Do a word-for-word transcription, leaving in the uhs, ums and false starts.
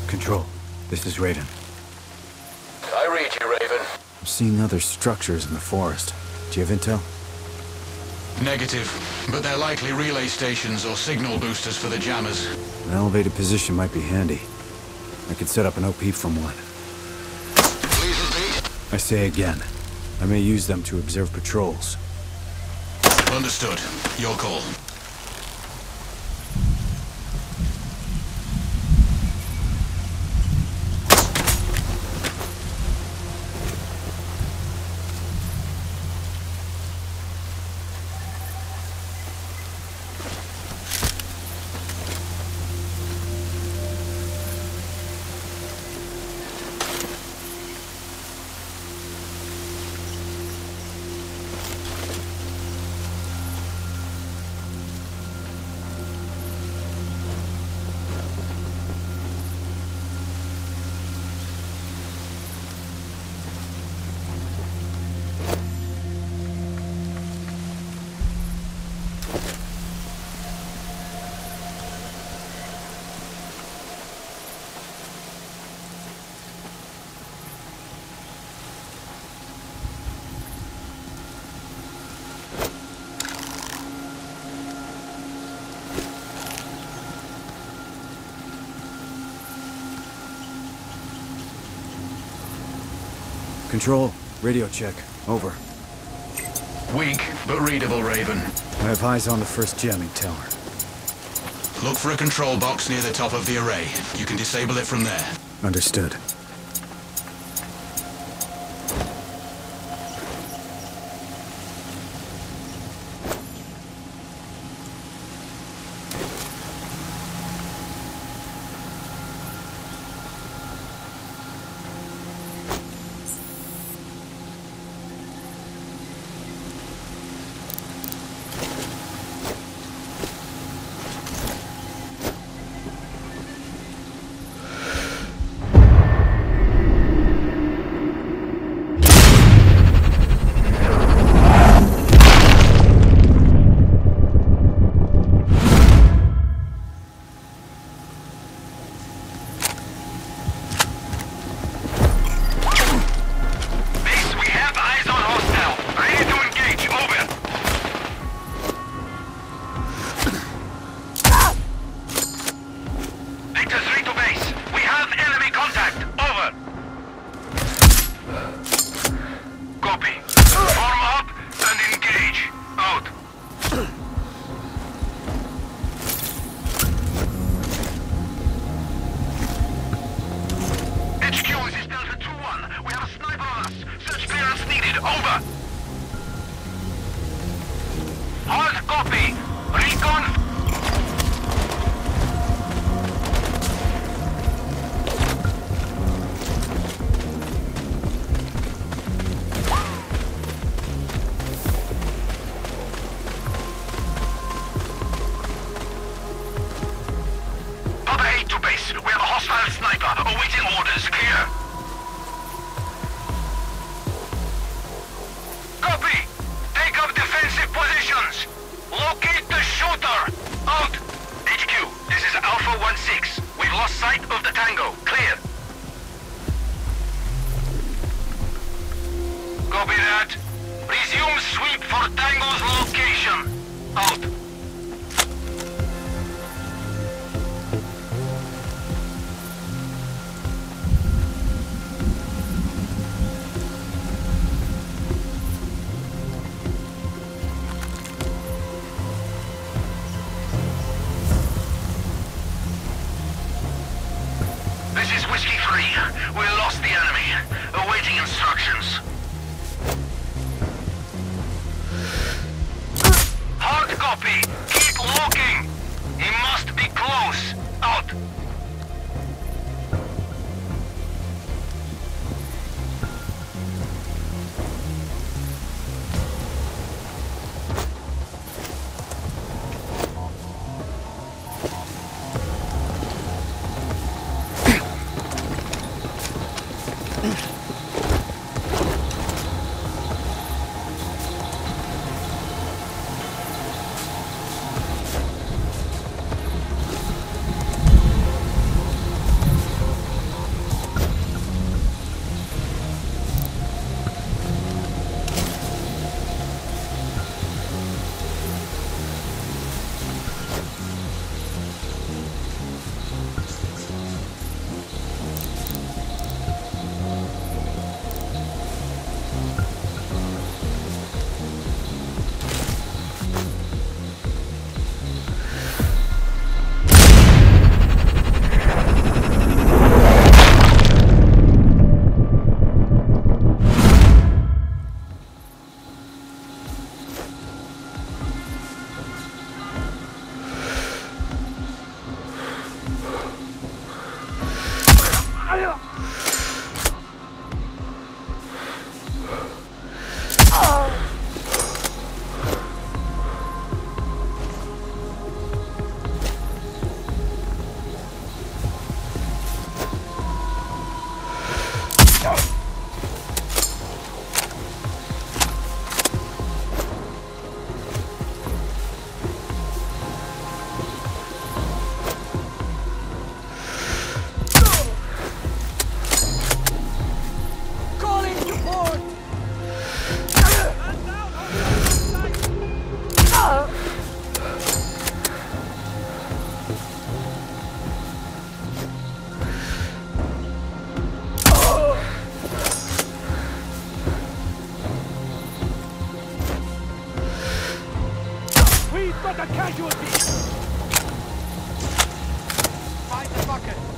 Control, this is Raven. I read you, Raven. I'm seeing other structures in the forest. Do you have intel? Negative, but they're likely relay stations or signal boosters for the jammers. An elevated position might be handy. I could set up an O P from one. Please repeat. I say again, I may use them to observe patrols. Understood. Your call. Control, radio check. Over. Weak, but readable, Raven. I have eyes on the first jamming tower. Look for a control box near the top of the array. You can disable it from there. Understood. We've got a casualty! Find the bucket!